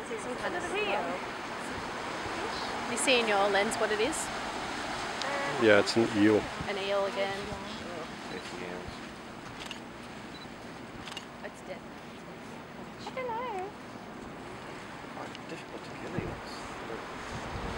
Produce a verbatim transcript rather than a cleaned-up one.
see some kind of seal. You see in your lens what it is? Yeah, it's an eel. An eel again. It's eels. It's dead. I don't know. Oh, difficult to kill eels.